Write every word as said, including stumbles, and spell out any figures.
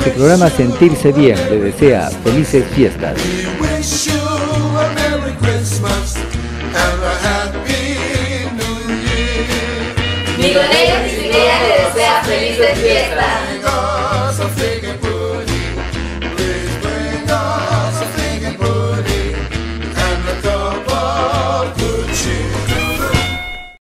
Su programa Sentirse Bien le desea felices fiestas. Migoneros y Migoneras le desea felices fiestas.